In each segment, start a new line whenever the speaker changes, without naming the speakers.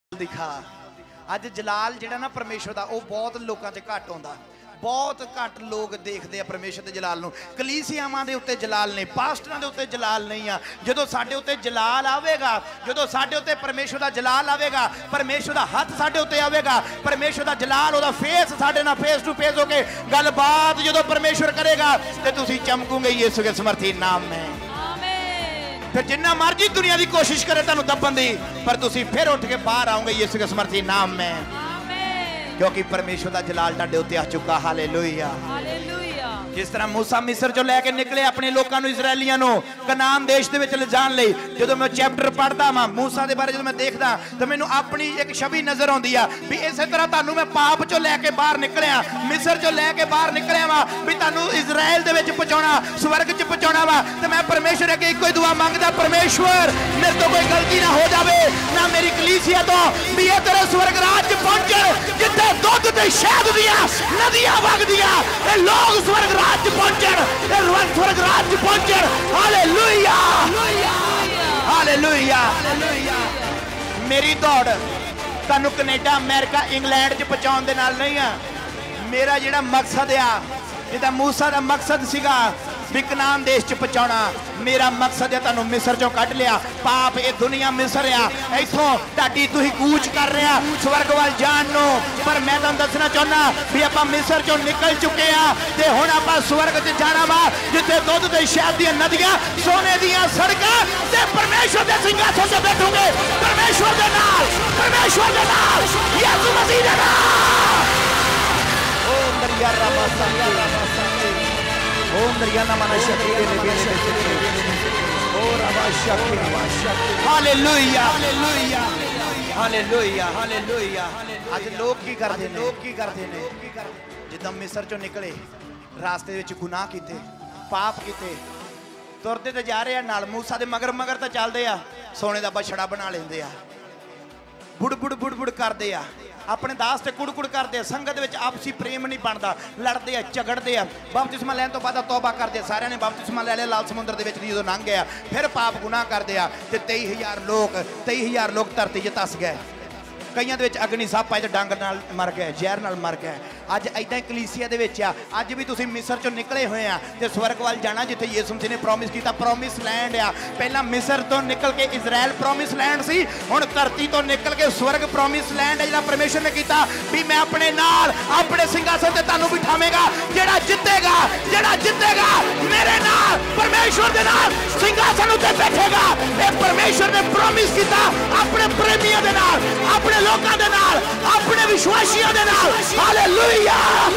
दिखा अज जलाल जिहड़ा ना परमेश्वर दा वो बहुत लोगों च घट आउंदा बहुत घट लोग देखते हैं परमेश्वर के जलाल नूं कलीसियावां दे उत्ते जलाल नहीं पास्टरां दे उत्ते जलाल नहीं आ जदों साडे उत्ते जलाल आवेगा जदों साडे उत्ते परमेश्वर दा जलाल आवेगा परमेश्वर दा हथ साडे उत्ते आवेगा परमेश्वर दा जलाल ओदा फेस साडे नाल फेस टू फेस होके गलबात जदों परमेश्वर करेगा ते तुसीं चमकोगे यीशु के समर्थी नाम में फिर जिन्ना मर्जी दुनिया की कोशिश करे तुहानूं दबन दी पर तुसीं फिर उठ के बाहर आओगे यीशु के समर्थी नाम में क्योंकि परमेश्वर का जलाल तुहाडे उत्ते आ चुका हालेलुया हालेलुया जिस तरह मूसा मिस्र चों लैके निकले अपने लोगों नूं इजरायलियां नूं कनान देश दे विच ले जाण लई जदों मैं चैप्टर पढ़दा वां मूसा दे बारे जदों मैं देखदा तो मैनूं अपनी एक छवि नजर आउंदी आ भी इसे तरह तुहानूं मैं पाप चों लैके बाहर निकलिया मिस्र चों लैके बाहर निकलिया वां भी तुहानूं इजराइल दे विच पहुंचाउणा स्वर्ग च पहुंचाउणा वा ते मैं परमेश्वर अगे इक्को ही दुआ मंगदा परमेश्वर मेरे तो कोई गलती ना हो जावे ना मेरी कलीसिया तो भी ये तेरे स्वर्ग राज च पहुंचण जिथे दुध ते शहद दियां नदियां वगदियां ए लोग स्वर्ग राज च पहुंचण ए लोग स्वर्ग राज च पहुंचण हालेलुया हालेलुया हालेलुया मेरी दौड़ तुहानूं कनेडा अमेरिका इंग्लैंड च पहुंचाउण दे नाल नहीं आ मेरा जिहड़ा मकसद आ जिहदा मूसा दा मकसद सीगा भी कनान देश च पहुंचाउणा मेरा मकसद है तुहानूं मिस्र चों कढ लिया पाप ये दुनिया मिस्र आ इथों तुहाडी तुसीं कूच कर रहे आ स्वर्ग वाल जाण नूं पर मैं तुहानूं दसना चाहुंदा भी आपां मिस्र चों निकल चुके आ ते हुण आपां स्वर्ग च जाणा वा जिथे दुध ते शहद दीयां नदियां सोने दीयां सड़कां ते परमेश्वर दे सिंहासन ते बैठोगे परमेश्वर दे नाल यीशु मसीह दे नाल ओ दरिया रबा संगे ओम दरियाना मना शक्ति दे ओ रबा शक्ति हालेलुया हालेलुया हालेलुया हालेलुया आज लोग की करते ने जिद्दां मिस्र चों निकले रास्ते विच गुनाह कीते पाप कीते तुरदे ते जा रहे नाल मूसा दे मगर मगर तां चलदे आ सोने दा बछड़ा बना लेंदे आ बुड़ करदे आ अपने दास ते कुड़ करते संगत में आपसी प्रेम नहीं बनता लड़ते हैं झगड़ते हैं बपतिस्मा लैन तो बाद तौबा करते सारे ने बपतिस्मा ले लिया लाल समुद्र के जो लंघ गया फिर पाप गुनाह करते हैं तो 23,000 लोग धरती च धस गए कईयां दे विच अग्नि सप आए तो डंग नाल मर गए जहर नाल मर गए अज इदां कलीसिया दे विच आ अज भी तुसीं मिस्र चों निकले हुए आ ते स्वर्ग वाल जाना जिथे यीशु मसीह ने प्रॉमिस कीता प्रॉमिस लैंड आ पहला मिस्र तो निकल के इजराइल प्रॉमिस लैंड सी हुण धरती तो निकल के स्वर्ग प्रॉमिस लैंड है जिहड़ा परमेश्वर ने कीता भी मैं अपने नाल अपने सिंहासन ते तुहानूं बिठावेगा जेड़ा जितेगा मेरे नाल परमेश्वर दे नाल सिंहासन उत्ते बैठेगा ये परमेश्वर ने प्रॉमिस कीता अपने प्रेमियों दे नाल अपने लोकां दे नाल अपने विश्वासियों दे नाल हालेलुया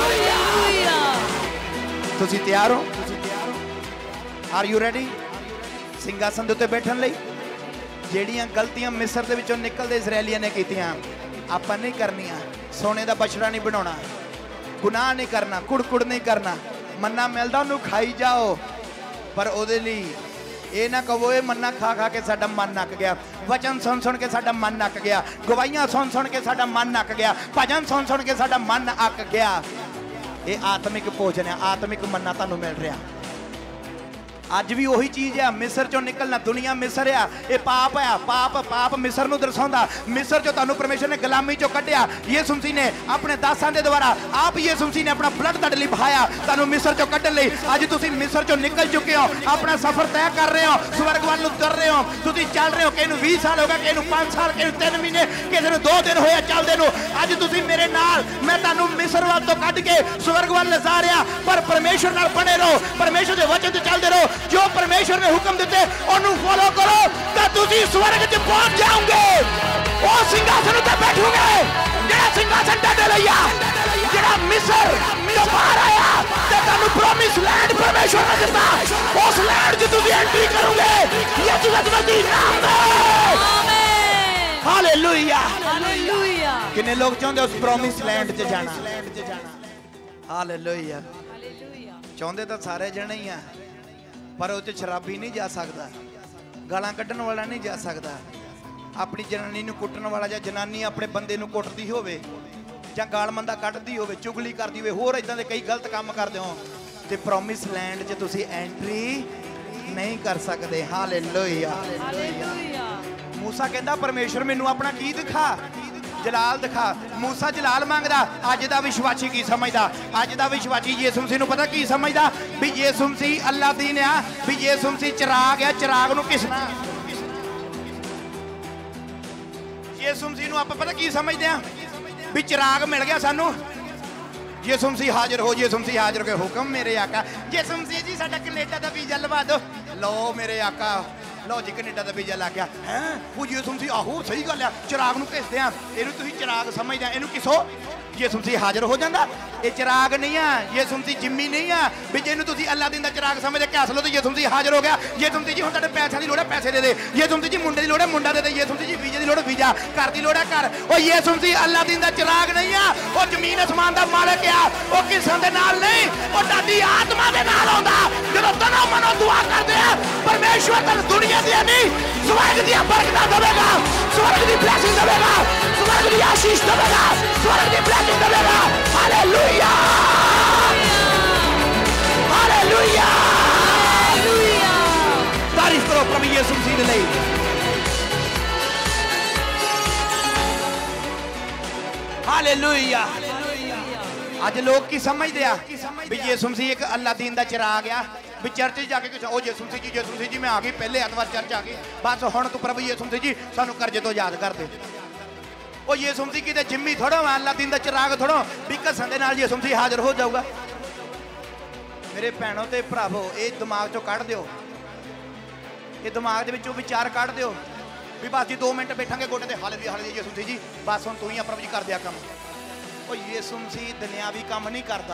तुसीं तैयार हो आर यू रेडी सिंहासन दे उत्ते बैठण लई जेड़ियां गलतियां मिस्र दे विचों निकलदे इजरायलियां ने कीतियां आपां नहीं करनियां सोने दा बछड़ा नहीं बनाउणा गुनाह नहीं करना कुड़ नहीं करना मन्ना मिलदा ओनूं खाई जाओ पर ओदे लई ये ना कहो ये मन्ना खा खा के साडा मन नक गया वचन सुन के साडा मन नक गया गवाहियां सुन के साडा मन नक गया भजन सुन के साडा मन अक गया ये आत्मिक भोजन है आत्मिक मन्ना तुहानूं मिल रहा अज भी वही चीज़ है मिस्र चों निकलना दुनिया मिस्र आ ये पाप है पाप मिस्र नूं दर्शाउंदा मिस्र चों तुहानूं परमेश्वर ने गुलामी चों कढिया यीशु मसीह ने अपने दासां दे द्वारा आप यीशु मसीह ने अपना ब्लड तुहाडे लई बहाया तुहानूं मिस्र चों कढण लई अज तुसीं मिस्र चों निकल चुके हो अपना सफर तय कर रहे हो स्वर्ग वाल नूं तुर रहे हो तुसीं चल रहे हो किसी नूं 20 साल हो गए किसी नूं 5 साल किसी नूं 3 महीने किसी नूं 2 दिन होए चलदे नूं अज तुसीं मेरे नाल मैं तुहानूं मिस्र वाल तों कढ के स्वर्ग वाल ले जा रहा पर परमेश्वर नाल बने रहो परमेश्वर दे वचन ते चलदे रहो जो परमेश्वर ने हुक्म दिते ओनू फॉलो करो तो तुसी स्वर्ग च पहुंच जाओगे ओ सिंहासन ते बैठोगे जेड़ा सिंहासन ते लैया जेड़ा मिस्र तो बाहर आया ते तुहानू प्रॉमिस लैंड परमेश्वर ने दिता उस लैंड च तुसी एंट्री करोगे यीशु मसीह नाम में आमीन हालेलुया हालेलुया कितने लोग चाहते उस प्रॉमिस लैंड च जाना हालेलुया चाहते तो सारे जने ही आ पर उस शराबी नहीं जा सकता गालां कड्ढण वाला नहीं जा सकता अपनी जनानी नूं कुੱਟਣ वाला या जनानी अपने बंदे नूं कुੱਟਦੀ होवे ਜਾਂ गाल मंदा कड्ढदी होवे चुगली करदी होवे होर इदां दे कई गलत काम करदे हो ते प्रॉमिस लैंड 'च तुसीं एंट्री नहीं कर सकते हालेलुया मूसा कहता परमेश्वर मैनू अपना की दिखा, जलाल दिखा। मूसा जलाल मंगदा। अज दा विश्वासी की समझदा? अज दा विश्वासी यीशु मसीह नूं पता की समझदा भी यीशु मसीह अल्लाह दीन आ, भी यीशु मसीह चिराग है, चिराग नूं घिसना। यीशु मसीह नूं आपां पता की समझदे आ भी चिराग मिल गया सानू, यीशु मसीह हाजिर हो, यीशु मसीह हाजिर हो गए। हुक्म मेरे आका। यीशु मसीह जी साडा कनेडा दा वीजा लवा दो। लो मेरे आका, लो जी कनेडा दा वीजा लग गया है। वो यीशु मसीह आहो सही गल है, चिराग नूं घिसदे आ, इहनूं तुसीं चिराग समझदे आ, इहनूं घिसो, यीशु मसीह हाजिर हो जांदा। ये चिराग नहीं है, यीशु मसीह जिम्मी नहीं है भी जिन्होंने तुसीं अल्लाह दिन दा चिराग समझ के हस लो तो यीशु मसीह हाजिर हो गया। यीशु मसीह जी हुण तुहाडे पैसों की लोड़ है, पैसे दे दे। यीशु मसीह जी मुंडे की लोड़ है, मुंडा दे दे। यीशु मसीह जी वीजे की लोड़ है, वीजा। घर की लोड़ है, घर। वो यीशु मसीह अल्लाह दिन दा चिराग नहीं है, वो जमीन आसमान दा मालिक आ। वो किसां दे नाल नहीं, वो तुहाडी आत्मा दे नाल आउंदा। जदों तनो मनो दुआ करदे आ, परमेश्वर तैनूं दुनिया दी नहीं स्वर्ग दी बरकतां देवेगा, स्वर्ग दी ब्लेसिंग देवेगा, स्वर्ग दी आशीष देवेगा, स्वर्ग दी ब्लेसिंग देवेगा। Hallelujah, hallelujah, hallelujah. तारीफ करो प्रभु यीशु मसीह दे लई। हालेलुया। आज लोग की समझदे आ भी यीशु मसीह एक अल्लाह दीन दा चिराग आ, भी चर्च जाके कुछ ओ यीशु मसीह जी मैं आ गई, पहले एतवार चर्च आ गई, बस हुण तू प्रभु यीशु मसीह जी सानू कर्जे तो याद कर दे। ओ यीशु मसीह की जिम्मी थोड़ो, अल्लाह दीन दा चिराग थोड़ो भी घसन दे नाल यीशु मसीह हाजिर हो जाऊगा। मेरे भैनों ते भरावो, ये दिमाग चों कढ़ दिओ, ये दिमाग दे विचों विचार कढ़ दिओ भी बस जी 2 मिनट बैठांगे गोडे ते हालेलुया हालेलुया यीशु मसीह जी, बस हुण तू ही प्रभु जी कर दिया काम। ओ यीशु मसीह दुनियावी काम नहीं करता।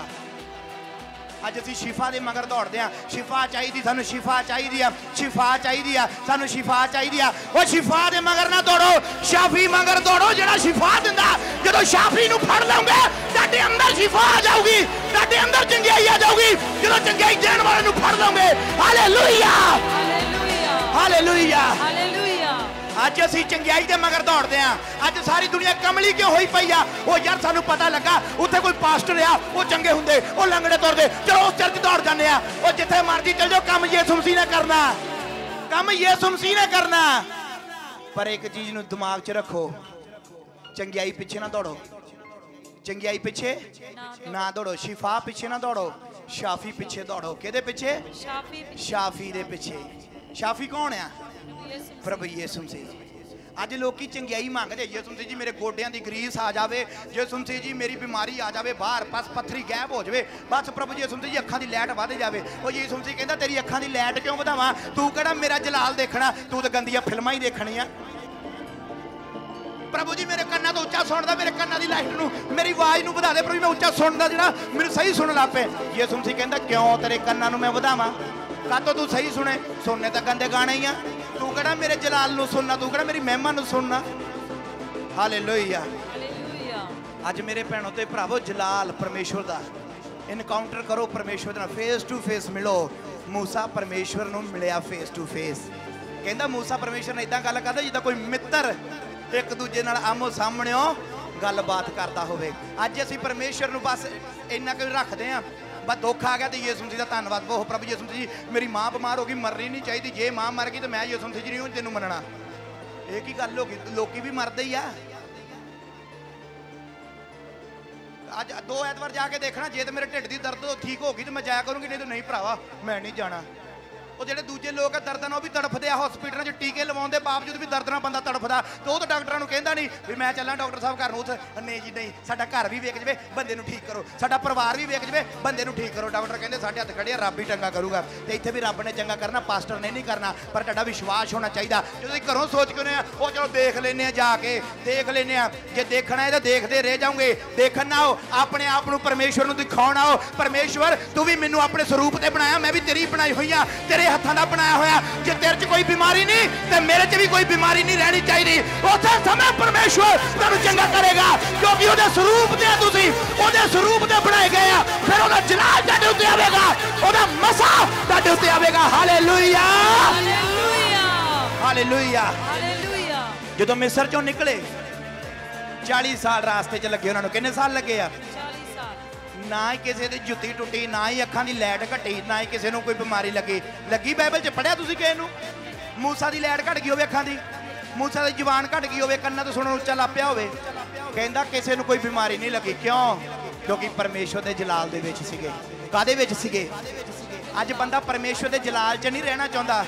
अज असीं शिफा दे मगर दौड़दे आ, शिफा चाहिदी सानू, शिफा चाहिदी आ, शिफा चाहिदी आ सानू, शिफा चाहिदी आ। ओ शिफा दे मगर ना दौड़ो, शाफी मगर दौड़ो जेड़ा शिफा दिंदा। जदों शाफी नूं फड़ लओगे तुहाडे अंदर शिफा आ जाऊगी, तुहाडे अंदर चंगियाई आ जाऊगी। जदों चंगियाई देण वाले नूं फड़ लओगे। Hallelujah, hallelujah, hallelujah, hallelujah. अज असीं चंगियाई दे मगर दौड़दे आ। अज सारी दुनिया कमली क्यों होई पई आ? ओ यार सानू पता लगा उत्थे कोई पास्टर आ, वो चंगे हुंदे, वो लंगड़े तुरदे, चलो उस चर्च दौड़ जाने आ। ओ जिथे मर्जी चल जाओ, काम यीशु मसीह ने करना, काम यीशु मसीह ने करना। पर एक चीज नूं दिमाग च रखो, चंगियाई पिछे ना दौड़ो, चंगियाई पिछे ना दौड़ो, शिफा पिछे ना दौड़ो, शाफी पिछे दौड़ो। किहदे पिछे? शाफी दे पिछे। शाफी कौन आ? प्रभु यीशु मसीह। अज लोग चंगियाई मंगते, यीशु मसीह जी मेरे गोडियां दी ग्रीस आ जाए, यीशु मसीह जी मेरी बीमारी आ जाए बाहर, बस पत्थरी गैप हो जाए, बस प्रभु यीशु मसीह जी अखां दी लैट वध जाए। वो यीशु मसीह कहता तेरी अखां दी लैट क्यों वधावां? तू कहड़ा मेरा जलाल देखना, तू तो गंदियां फिल्मां ही देखनियां। प्रभु जी मेरे कन्ना तो उच्चा सुनदा, मेरे कन्ना दी लाइट नूं, मेरी आवाज नूं वधा दे प्रभु, मैं उच्चा सुनदा जेड़ा मेनूं सही सुनन लग पे। यीशु मसीह कहता क्यों तेरे कन्ना नूं मैं वधावां? कातों तू सही सुने, सुनने तो गंदे गाने ही आ। तू कहड़ा मेरे जलाल नूं सुनना, तू कहड़ा मेरी महिमा नूं सुनना। Hallelujah, hallelujah. अज मेरे भैनों ते भरावो, जलाल परमेश्वर दा इनकाउंटर करो, परमेश्वर दे नाल फेस टू फेस मिलो। मूसा परमेश्वर नूं मिलिया फेस टू फेस। कहंदा मूसा परमेश्वर ने इदां गल करदा जिद्दां कोई मित्र एक दूजे नाल आमो सामने गलबात करता होवे। अज असीं परमेश्वर नूं बस इन्ना कुछ रखदे आ, बस दुख आ गया तो यीशु मसीह का धन्नवाद, बहुत प्रभु यीशु मसीह जी मेरी माँ बीमार हो गई, मरनी नहीं चाहिए, जे माँ मर गई तो मैं यीशु मसीह जी नहीं तेनों मनना। एक ही गल हो गई, लोग भी मरते ही आ। अज 2 ऐतवार जाके देखना, जे तो मेरे ढिड की दर्द ठीक होगी तो मैं जाया करूँगी, नहीं तो नहीं भरावा मैं नहीं जाना। वो जो दूजे लोग दर्द नाल भी तड़फते आ, हॉस्पिटलों च टीके लवाने बावजूद भी दर्द नाल बंदा तड़फदा, तो वो तो डॉक्टरों को कहता नहीं भी मैं चलना डॉक्टर साहब घर उस, नहीं जी नहीं, साडा घर भी वेक जाए बंदे नूं ठीक करो, साडा परिवार भी वेक जाए बंदे नूं ठीक करो। डॉक्टर कहते साडे हत्थ खड़े रब ही चंगा करूगा, तो इत्थे भी रब ने चंगा करना, पास्टर ने नहीं करना, पर तुहाडा विश्वास होना चाहिए। जो घरों सोच के वो चलो देख लेने जाके, देख लेने जे देखना है तो देखते रह जाओगे। देखन ना हो, अपने आप नूं परमेश्वर नूं दिखाउण आओ। परमेश्वर तू भी मैनूं अपने स्वरूप ते बनाया, मैं भी तेरी बनाई हुई आ, तेरे हत्थां दा बनाया होया। जे तेरे च कोई बीमारी नहीं तो मेरे च भी कोई बीमारी नहीं रहनी चाहिए। उस समय परमेश्वर तुहानूं चंगा करेगा, क्योंकि उहदे स्वरूप ते तुसीं उहदे स्वरूप ते बनाए गए आ। फिर उहदा जलाल तुहाडे उत्ते आवेगा, उहदा मसा तुहाडे उत्ते आवेगा। Hallelujah, hallelujah, hallelujah, hallelujah. जदों मिस्र चों निकले 40 साल रास्ते च लगे, उन्होंने कितने साल लगे आ? ना ही किसी की जुत्ती टुटी, ना ही अखां की लैट घटी, ना ही किसी को कोई बीमारी लगी। लगी बाइबल च पढ़िया तुसीं किसे नूं मूसा की लैट घट गई होवे अखां की? मूसा दी जुबान घट गई होवे, कन्ना तो सुनन उच्चा लापिया होवे, कहंदा किसे नूं कोई बीमारी नहीं लगी। क्यों? क्योंकि परमेश्वर दे जलाल दे विच सीगे। कादे विच सीगे? अज बंदा परमेश्वर दे जलाल च नहीं रहना चाहुंदा।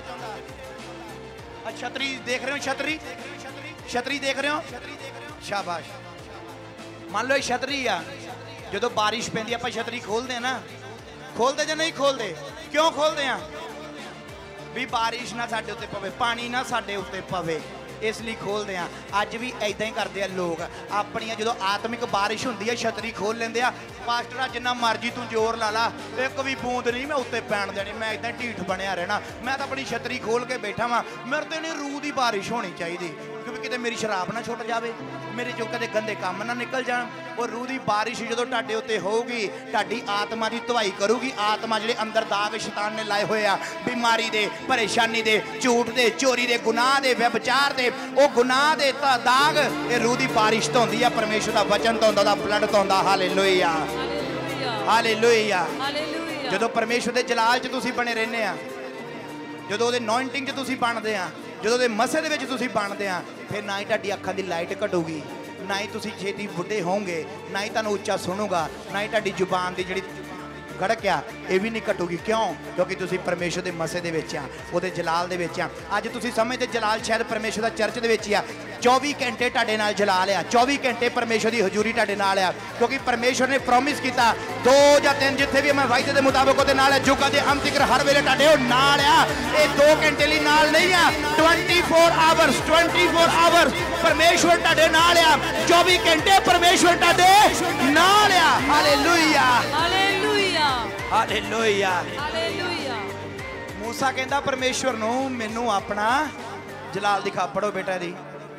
छतरी देख रहे हो? छतरी छतरी देख रहे हो? शाबाश। मान लो छतरी आ, जो बारिश पैंदी आपां छतरी खोलते हैं ना, खोलते ਜਾਂ नहीं खोलते? क्यों खोलते हैं? भी बारिश ना साडे उत्ते पवे, पानी ना साडे उत्ते पवे, इसलिए खोलते हैं। अज भी ऐदा ही करते हैं लोग, अपनियां जो आत्मिक बारिश होंदी है छतरी खोल लेंदे आ। पास्टरा जिन्ना मर्जी तू जोर ला ला, एक भी बूंद नहीं मैं उत्ते पैण देनी, मैं इदां ढीठ बनया रहना, मैं तो अपनी छतरी खोल के बैठा वां। मेरे ते नहीं रूह की बारिश होनी चाहिए, क्योंकि किते मेरी शराब ना छुट जाए, मेरे चो कदे गंदे काम ना निकल जाण। और रूह की बारिश जो तुहाडे उत्ते होगी, तुहाडी आत्मा की धुआई करूगी। आत्मा जिहड़े अंदर दाग शैतान ने लाए हुए आ, बीमारी दे, परेशानी दे, झूठ दे, चोरी दे, गुनाह दे, व्यभिचार दे, वो गुनाह दे दाग ये रूह की बारिश तो होंदी है, परमेश्वर का वचन तो होंदा, ब्लड तो होंदा। Hallelujah hallelujah. जो परमेश्वर के जलाल च तुसीं बने रहने आ, जो ਉਹਦੇ ਅਨੋਇੰਟਿੰਗ च तुसीं बनदे आ, जो ਉਹਦੇ मसे ਦੇ ਵਿੱਚ तुसीं बनदे आ, फिर ना ही ਤੁਹਾਡੀ ਅੱਖਾਂ ਦੀ ਲਾਈਟ ਘਟੂਗੀ, ना ही तुसीं छेती बुढ़े होंगे, ना ही तुहानूं उच्चा सुनूगा, ना ही ਤੁਹਾਡੀ जुबान की जिहड़ी गड़क आ ये भी नहीं घटूगी। क्यों? क्योंकि तुसीं परमेश्वर के मसे दे विच आ, ਉਹਦੇ जलाल दे विच आ। अज तुसीं समझदे जलाल शायद परमेश्वर का चर्च दे विच आ, 24 घंटे तुहाडे नाल जलाल आ, 24 घंटे परमेश्वर की हजूरी तुहाडे नाल आ, क्योंकि परमेश्वर ने प्रॉमिस किया 2 या 3 जिथे भी मैं वायदे के मुताबिक ਉਹਦੇ नाल जुगां दे अंत तक हर वेले तुहाडे ਉਹ नाल आ। ये 2 घंटे ਲਈ नाल नहीं आ, 24 आवर्स परमेश्वर तुहाडे नाल आ, 24 घंटे परमेश्वर तुहाडे नाल आ। Hallelujah hallelujah hallelujah hallelujah. मूसा कहंदा परमेश्वर नूं मैनू अपना जलाल दिखा। पढ़ो बेटा दी।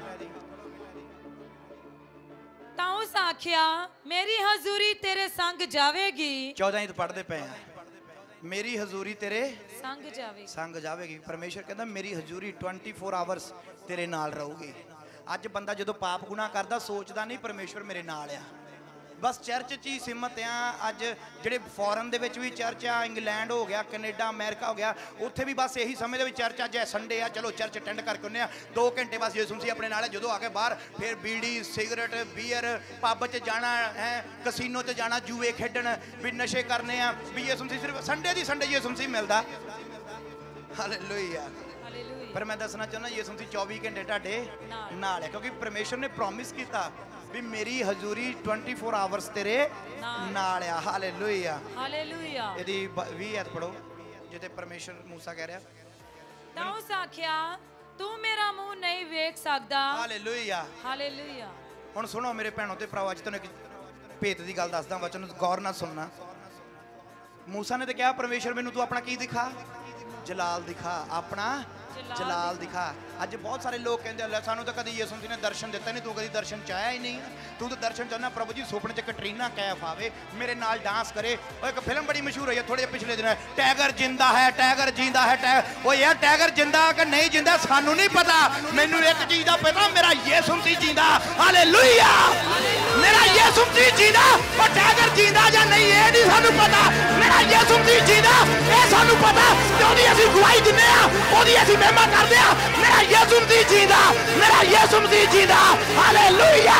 ताऊस आख्या मेरी हजूरी तेरे संग जावेगी।
14 तो पढ़ते पे हैं, मेरी हजूरी तेरे संग जावेगी। परमेश्वर कहता मेरी हजूरी 24 आवर्स तेरे नाल रहूगी। अज बंदा जो पाप गुनाह करता सोचता नहीं परमेश्वर मेरे नाल आ, बस चर्च च ही सीमित आ। अज ਜਿਹੜੇ फॉरन ਦੇ ਵਿੱਚ भी चर्च आ, इंग्लैंड हो गया, कनेडा, अमेरिका हो गया, उत्थे भी बस यही समझते भी चर्च अज है संडे आ, चलो चर्च अटेंड करके आने 2 घंटे बस यीशु मसीह अपने नाल है। जो आके बाहर फिर बीड़ी सिगरेट बीयर पब च जाना है, कसीनो च जाना, जुए खेडन भी नशे करने आ, भी यीशु मसीह सिर्फ संडे दी संडे यीशु मसीह मिलता। हालेलुया। पर मैं दसना चाहना यीशु मसीह 24 घंटे तुहाडे नाल है, क्योंकि परमेश्वर ने प्रॉमिस किया भी मेरी हजूरी 24 आवर्स तेरे नाल आ। Hallelujah hallelujah. यदि 20 ऐत पढ़ो जिते परमेश्वर मूसा कह रहा
ताऊस आख्या तू मेरा मुंह नहीं वेख सकदा।
Hallelujah
hallelujah.
हुण सुनो मेरे भैणों ते भराओ, अज तुहानूं एक भेत दी गल दसदा, वचन गौर नाल सुनना। मूसा ने तो कहा परमेश्वर मैनूं तू अपना की दिखा, जलाल दिखा, अपना जलाल दिखा। अज बहुत सारे लोग कहते हैं सानू तो कभी यीशु मसीह ने दर्शन दिता नहीं, तू कभी दर्शन चाया ही नहीं, तू तो दर्शन चाहना प्रभु जी सुपने च कटरीना कैफ आवे मेरे नाल डांस करे। और एक फिल्म बड़ी मशहूर हुई है थोड़े पिछले दिन, टाइगर जिंदा है, टाइगर जिंदा है, वो यार टाइगर जिंदा कि नहीं जिंदा सानू नहीं पता, मैनू एक चीज का पता मेरा यीशु मसीह जिंदा। हालेलुया मेरा यीशु मसीह जिंदा, और टाइगर जिंदा या नहीं ये नहीं सानू पता, मेरा यीशु मसीह जिंदा ये सानू पता, क्योंकि असीं गवाही दिंदे आ, ओदी असीं महिमा करदे आ। मेरा यीशु मसीह जिंदा, मेरा यीशु मसीह जिंदा। Hallelujah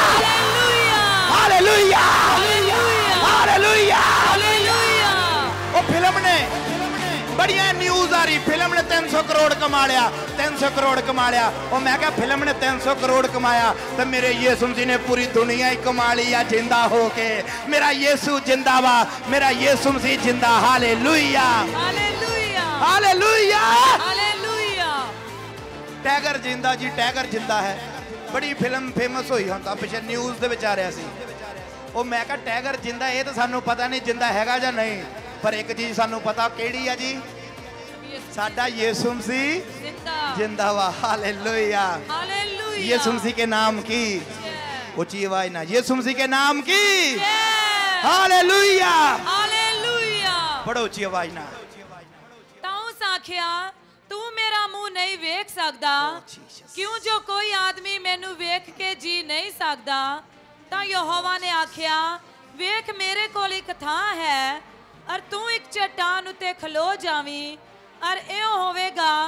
hallelujah hallelujah hallelujah. वो फिल्म ने बड़िया न्यूज़ आ रही, फिल्म ने 300 करोड़ कमा लिया, 300 करोड़ कमा लिया। और मैं क्या फिल्म ने 300 करोड़ कमाया तो मेरे यीशु मसीह ने पूरी दुनिया ही कमा ली है जिंदा होके। मेरा यीशु जिंदा वा, मेरा यीशु मसीह जिंदा। Hallelujah hallelujah hallelujah hallelujah. Tiger जिंदा जी, टाइगर जिंदा है। बड़ी फिल्म फेमस हुई हम पिछले न्यूज़ दे विच आ रहा सी। ਉਹ मैं क्या टाइगर जिंदा ये तो सानू पता नहीं जिंदा हैगा या नहीं, पर एक चीज सानू पता केड़ी है जी, साडा यीशु मसीह जिंदा वा। हालेलुया यीशु मसीह के नाम की ऊंची आवाज ना, यीशु मसीह के नाम की हालेलुया हालेलुया। बड़ा ऊंची आवाज ना।
ताऊस आख्या तू मेरा मुंह नहीं वेख सकदा, क्यों जो कोई आदमी मैनू वेख के जी नहीं सकदा। ਤਾਂ ਯਹੋਵਾ ਨੇ ਆਖਿਆ ਵੇਖ ਮੇਰੇ ਕੋਲ ਇੱਕ ਥਾਂ ਹੈ, ਔਰ ਤੂੰ ਇੱਕ ਚਟਾਨ ਉਤੇ ਖਲੋ ਜਾਵੀਂ, ਔਰ ਇਹ ਹੋਵੇਗਾ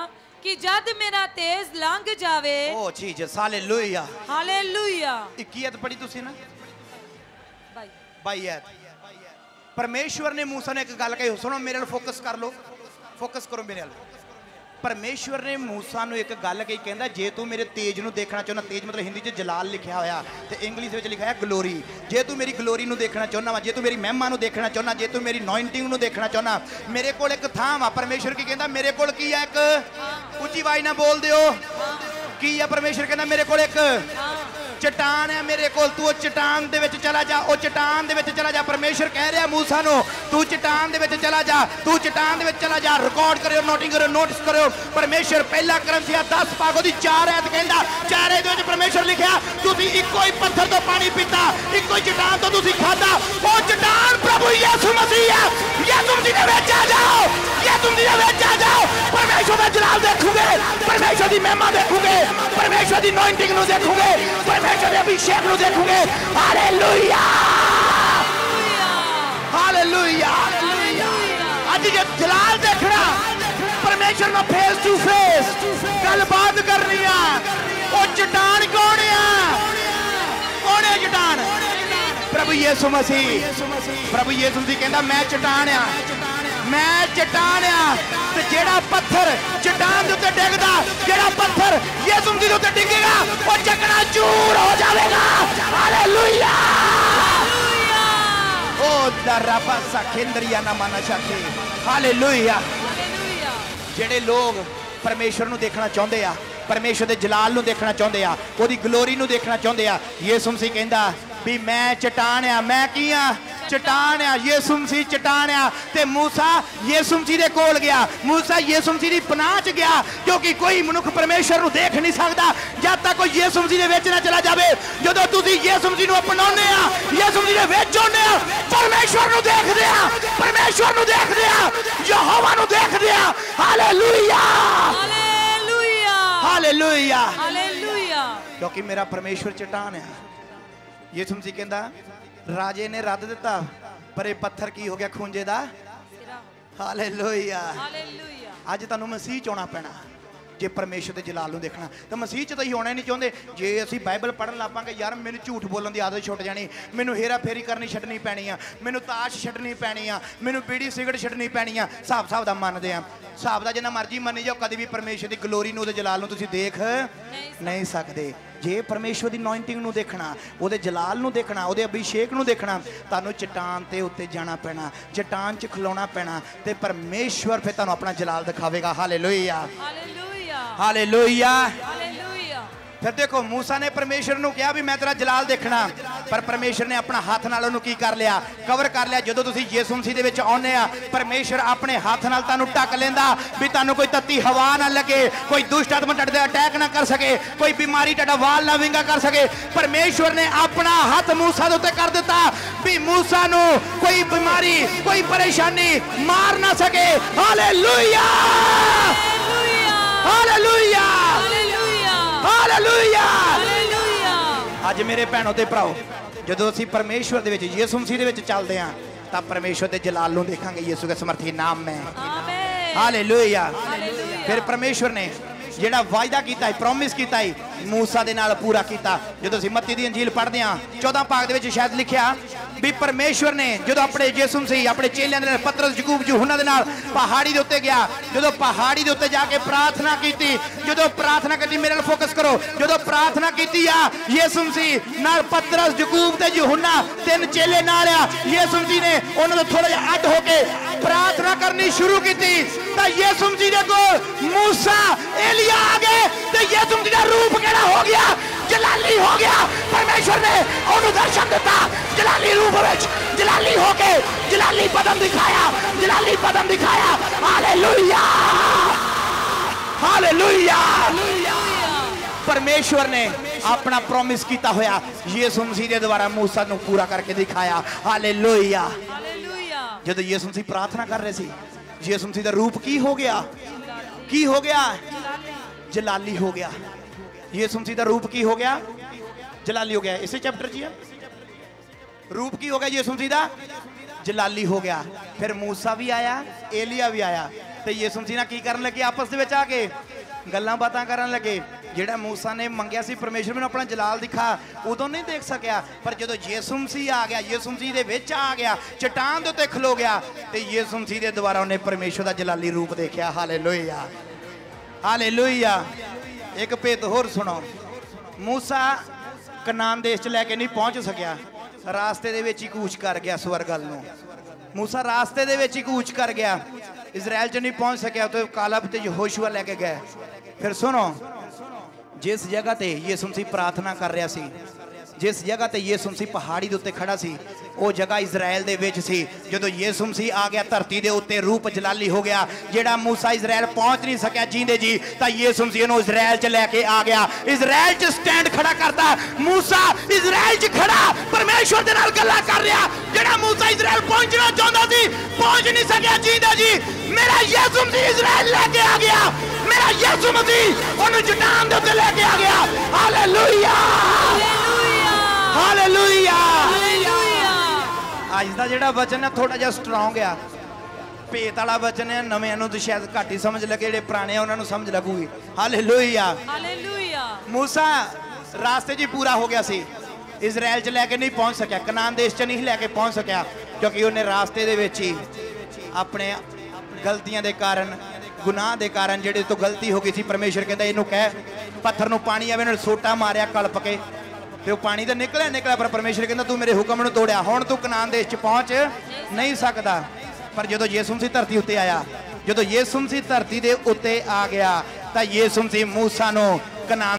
कि जद मेरा तेज लंघ जावे।
ओ जीसस हालेलुया
हालेलुया।
21 आयत पढ़ी तुसी ना
भाई
22 आयत। परमेश्वर ने मूसा ने एक गल कही, सुनो मेरे नाल फोकस कर लो, फोकस करो मेरे नाल। परमेश्वर ने मूसा नूं एक गल कही, कहंदा जे तू मेरे तेज नूं देखना चाहुंदा, तेज मतलब हिंदी च जलाल लिखिया होया ते इंग्लिश विच लिखा है ग्लोरी। जे तू मेरी ग्लोरी नूं देखना चाहुंदा वा, जे तू मेरी महिमा नूं देखना चाहुंदा, जे तू मेरी अनॉइंटिंग नूं देखना चाहुंदा, मेरे कोल एक थां वा। परमेश्वर की कहंदा मेरे कोल की है एक, उच्ची आवाज़ नाल बोल दिओ की है। परमेश्वर कहंदा मेरे कोल एक चट्टान है, मेरे कोल तू चट्टान दे विच चला जा, ओ चट्टान दे विच चला जा। परमेश्वर कह रहा मूसा नूं तू चट्टान दे विच चला जा, तू चट्टान दे विच चला जा। रिकॉर्ड करियो, नोटिंग करियो, नोटिस करियो। परमेश्वर पहला करंथिया 10 पागो दी 4 आयत कहंदा, 4 आयत विच परमेश्वर लिखिया तुसीं इक्को ही पत्थर तो पानी पीता, इक्को ही चट्टान तो तुसीं खादा। ओ चट्टान प्रभु यीशु मसीह है। यीशु मसीह दे विच आ जाओ, यीशु मसीह दे विच आ जाओ। परमेश्वर दा जलाल देखोगे, परमेश्वर दी महिमा देखोगे, परमेश्वर दी अनॉइंटिंग नूं देखोगे, परमेश्वर दे अभिषेक नूं देखोगे। Hallelujah hallelujah. आज जे जलाल देखना, परमेश्वर नाल फेस टू फेस गलबात करनी है। ओ चट्टान कौन है? कौन है चट्टान? प्रभु यीशु मसीह। प्रभु यीशु मसीह कहंदा मैं चट्टान आ, मैं चट्टान आ। ते जेड़ा पत्थर चट्टान दे उत्ते डिगदा, जेड़ा पत्थर यीशु मसीह दे उत्ते डिगेगा वो चकना चूर हो जाएगा। हालेलुया। ओ दरबा सखेंद्रिया ना माना शाखे। हालेलुया। जेड़े लोग परमेश्वर नूं देखना चाहुंदे आ, परमेश्वर दे जलाल नूं देखना चाहुंदे आ, ओदी ग्लोरी नूं देखना चाहुंदे आ, यीशु मसीह कहंदा भी मैं चट्टान आ। मैं की आ? चट्टान आ। यीशु मसीह चट्टान आ। ते मूसा यीशु मसीह दे कोल गया, मूसा यीशु मसीह दी पनाह च गया, क्योंकि कोई मनुख परमेश्वर नूं देख नहीं सकदा जद तक कोई यीशु मसीह दे विच ना चला जावे। जदों तुसीं यीशु मसीह नूं अपनाउने आ, यीशु मसीह दे विच होने आ, परमेश्वर नूं देखदे आ, परमेश्वर नूं देखदे आ, यहोवा नूं देखदे आ। Hallelujah
hallelujah
hallelujah
hallelujah.
क्योंकि मेरा परमेश्वर चट्टान है। यीशु मसीह कहंदा राजे ने रद दिता पर ये पत्थर की हो गया खूंजे दा। Hallelujah
hallelujah.
अज तुहानू मसीह च आउणा पैणा जे परमेश्वर के जलाल नूं देखना। तो मसीह च तो होना ही नहीं चाहते। जे असीं बाइबल पढ़न लग पांगे, यार मैनूं झूठ बोलण की आदत छुट जानी, मैनूं हेरा फेरी करनी छड्डनी पैनी आ, मैनूं ताश छड्डनी पैनी आ, मैनूं बीड़ी सिगरट छड्डनी पैनी आ। हिसाब हिसाब दा मनदे आ, हिसाब दा जिन्ना मर्जी मन्नी जाओ, कदी भी परमेश्वर की ग्लोरी नूं ते जलाल नूं तुसीं देख नहीं सकदे। जे परमेश्वर की अनॉइंटिंग नूं देखना, उहदे जलाल नूं देखना, उहदे अभिषेक नूं देखना, तुहानूं चट्टान ते उत्ते जाना पैना, चट्टान च खलोना पैना, ते परमेश्वर फिर तुहानूं अपना जलाल दिखावेगा। Hallelujah hallelujah hallelujah. फिर देखो मूसा ने परमेश्वर नूं कहा भी मैं तेरा जलाल देखना, पर परमेश्वर ने अपना हाथ नाल उहनूं की कर लिया, कवर कर लिया। जदों तुसीं यीशु मसीह दे विच आउंदे आ, परमेश्वर अपने हाथ नाल तुहानूं ढक लैंदा भी तुहानूं कोई तत्ती हवा ना लगे, कोई दुष्ट आत्मा तुहाडे ते अटैक ना कर सके, कोई बीमारी तुहाडा वाल ना विंगा कर सके। परमेश्वर ने अपना हाथ मूसा दे उत्ते कर दिता भी मूसा नूं कोई बीमारी, कोई परेशानी मार ना सके। Hallelujah hallelujah hallelujah hallelujah. आज मेरे भैणों ते भराओ, जदों असीं परमेश्वर दे विच यीशु मसीह दे विच चलदे हां तां परमेश्वर दे जलाल नूं देखांगे यीशु के समर्थी नाम में। आमीन हालेलुया। फिर परमेश्वर ने जेड़ा वायदा कीता है, प्रॉमिस कीता है, मूसा दे नाल पूरा कीता। जदों असीं मत्ती दी अंजील पढ़दे हां 14 पाग दे विच शायद लिखिया भी परमेश्वर ने जदों अपने यीशु मसीह अपने चेलियां दे नाल पतरस याकूब यूहन्ना दे नाल पहाड़ी दे उत्ते गया, जदों पहाड़ी दे उत्ते जाके प्रार्थना कीती, जदों प्रार्थना कीती, मेरे नाल फोकस करो, जदों प्रार्थना कीती आ यीशु मसीह नाल पतरस याकूब ते यूहन्ना 3 चेले नाल आ, यीशु मसीह ने उन्हां तो थोड़ा जिहा अड होके प्रार्थना करनी शुरू कीती तां यीशु मसीह दे कोल मूसा एलिया आ गए ते यीशु मसीह दा रूप केड़ा हो गया? जलाली हो गया। परमेश्वर ने उन्होंने दर्शन दिता जलाली रूप विच, जलाली होके जलाली बदन दिखाया, जलाली बदन दिखाया। Hallelujah hallelujah. परमेश्वर ने अपना प्रॉमिस किया होया यीशु मसीह के द्वारा मूसा नूं पूरा करके दिखाया। हालेलुया जब यीशु मसीह प्रार्थना कर रहे थे, यीशु मसीह का रूप की हो गया? की हो गया? जलाली हो गया। यीशु मसीह का रूप की हो गया? जलाली हो गया। इसी चैप्टर जी रूप की हो गया यीशु मसीह का? जलाली हो गया। फिर मूसा भी आया, एलिया भी आया, तो यीशु मसीह ने की करन लगे आपस दे विच आके ਗੱਲਾਂ ਬਾਤਾਂ ਕਰਨ ਲੱਗੇ। ਜਿਹੜਾ ਮੂਸਾ ਨੇ ਮੰਗਿਆ ਸੀ ਪਰਮੇਸ਼ਰ ਮੈਨੂੰ ਆਪਣਾ ਜਲਾਲ ਦਿਖਾ, ਉਦੋਂ ਨਹੀਂ ਦੇਖ ਸਕਿਆ, ਪਰ ਜਦੋਂ ਯਿਸੂ ਮਸੀਹ ਆ ਗਿਆ, ਯਿਸੂ ਮਸੀਹ ਦੇ ਵਿੱਚ ਆ ਗਿਆ, ਚਟਾਨ ਦੇ ਉੱਤੇ ਖਲੋ ਗਿਆ ਤੇ ਯਿਸੂ ਮਸੀਹ ਦੇ ਦੁਆਰਾ ਉਹਨੇ ਪਰਮੇਸ਼ਰ ਦਾ ਜਲਾਲੀ ਰੂਪ ਦੇਖਿਆ। Hallelujah, hallelujah. ਇੱਕ ਭੇਤ ਹੋਰ ਸੁਣੋ। ਮੂਸਾ ਕਨਾਨ ਦੇਸ਼ 'ਚ ਲੈ ਕੇ ਨਹੀਂ ਪਹੁੰਚ ਸਕਿਆ, ਰਾਸਤੇ ਦੇ ਵਿੱਚ ਹੀ ਕੂਚ ਕਰ ਗਿਆ ਸਵਰਗ ਵੱਲ ਨੂੰ। ਮੂਸਾ ਰਾਸਤੇ ਦੇ ਵਿੱਚ ਹੀ ਕੂਚ ਕਰ ਗਿਆ, ਇਜ਼ਰਾਈਲ 'ਚ ਨਹੀਂ ਪਹੁੰਚ ਸਕਿਆ ਤੇ ਕਾਲਬ ਤੇ ਯਹੋਸ਼ੂਆ ਲੈ ਕੇ ਗਏ। ਫਿਰ ਸੁਣੋ, ਜਿਸ ਜਗ੍ਹਾ ਤੇ ਯਿਸੂ ਮਸੀਹ ਪ੍ਰਾਰਥਨਾ ਕਰ ਰਿਹਾ ਸੀ, ਜਿਸ ਜਗ੍ਹਾ ਤੇ ਯਿਸੂ ਮਸੀਹ ਪਹਾੜੀ ਦੇ ਉੱਤੇ ਖੜਾ ਸੀ, ਉਹ ਜਗ੍ਹਾ ਇਜ਼ਰਾਈਲ ਦੇ ਵਿੱਚ ਸੀ। ਜਦੋਂ ਯਿਸੂ ਮਸੀਹ ਆ ਗਿਆ ਧਰਤੀ ਦੇ ਉੱਤੇ, ਰੂਪ ਜਲਾਲੀ ਹੋ ਗਿਆ। ਜਿਹੜਾ ਮੂਸਾ ਇਜ਼ਰਾਈਲ ਪਹੁੰਚ ਨਹੀਂ ਸਕਿਆ ਜੀਂਦੇ ਜੀ, ਤਾਂ ਯਿਸੂ ਮਸੀਹ ਨੂੰ ਇਜ਼ਰਾਈਲ 'ਚ ਲੈ ਕੇ ਆ ਗਿਆ। ਇਜ਼ਰਾਈਲ 'ਚ ਸਟੈਂਡ ਖੜਾ ਕਰਤਾ। ਮੂਸਾ ਇਜ਼ਰਾਈਲ 'ਚ ਖੜਾ ਪਰਮੇਸ਼ਵਰ ਦੇ ਨਾਲ ਗੱਲਾਂ ਕਰ ਰਿਹਾ। ਜਿਹੜਾ ਮੂਸਾ ਇਜ਼ਰਾਈਲ ਪਹੁੰਚਣਾ ਚਾਹੁੰਦਾ ਸੀ, ਪਹੁੰਚ ਨਹੀਂ ਸਕਿਆ ਜੀਂਦੇ ਜੀ। ਮੇਰਾ ਯਿਸੂ ਮਸੀਹ ਇਜ਼ਰਾਈਲ ਲੈ ਕੇ ਆ ਗਿਆ। ਮੇਰਾ ਯਿਸੂ ਮਸੀਹ ਉਹਨੂੰ ਚਟਾਨ ਦੇ ਉੱਤੇ ਲੈ ਕੇ ਆ ਗਿਆ। Hallelujah, hallelujah. ਅੱਜ ਦਾ ਜਿਹੜਾ ਵਚਨ ਹੈ ਥੋੜਾ ਜਿਹਾ ਸਟਰੋਂਗ ਆ, ਭੇਤ ਵਾਲਾ ਵਚਨ ਹੈ। ਨਵਿਆਂ ਨੂੰ ਤਾਂ ਸ਼ਾਇਦ ਘੱਟ ਹੀ ਸਮਝ ਲੱਗੇ, ਜਿਹੜੇ ਪੁਰਾਣੇ ਆ ਉਹਨਾਂ ਨੂੰ ਸਮਝ ਲੱਗੂਗੀ। Hallelujah,
hallelujah.
ਮੂਸਾ ਰਾਸਤੇ 'ਚ ਹੀ ਪੂਰਾ ਹੋ ਗਿਆ ਸੀ, ਇਜ਼ਰਾਈਲ 'ਚ ਲੈ ਕੇ ਨਹੀਂ ਪਹੁੰਚ ਸਕਿਆ, ਕਨਾਨ ਦੇਸ਼ 'ਚ ਨਹੀਂ ਲੈ ਕੇ ਪਹੁੰਚ ਸਕਿਆ, ਕਿਉਂਕਿ ਉਹਨੇ ਰਾਸਤੇ ਦੇ ਵਿੱਚ ਹੀ ਆਪਣੇ ਗਲਤੀਆਂ ਦੇ ਕਾਰਨ, ਗੁਨਾਹ ਦੇ ਕਾਰਨ ਜਿਹੜੇ ਤੋਂ ਗਲਤੀ ਹੋ ਗਈ ਸੀ, ਪਰਮੇਸ਼ਰ ਕਹਿੰਦਾ ਇਹਨੂੰ ਕਹਿ ਪੱਥਰ ਨੂੰ ਪਾਣੀ ਆਵੇ, ਨਾਲ ਸੋਟਾ ਮਾਰਿਆ ਕਲਪ ਕੇ ਤੇ ਉਹ ਪਾਣੀ ਤਾਂ ਨਿਕਲਿਆ, ਪਰ ਪਰਮੇਸ਼ਰ ਕਹਿੰਦਾ ਤੂੰ ਮੇਰੇ ਹੁਕਮ ਨੂੰ ਤੋੜਿਆ, ਹੁਣ ਤੂੰ ਕਨਾਨ ਦੇਸ਼ 'ਚ ਪਹੁੰਚ ਨਹੀਂ ਸਕਦਾ। ਪਰ ਜਦੋਂ ਯਿਸੂ ਮਸੀਹ ਧਰਤੀ ਉੱਤੇ ਆਇਆ, ਜਦੋਂ ਯਿਸੂ ਮਸੀਹ ਧਰਤੀ ਦੇ ਉੱਤੇ ਆ ਗਿਆ, ਤਾਂ ਯਿਸੂ ਮਸੀਹ ਮੂਸਾ ਨੂੰ ਕਨਾਨ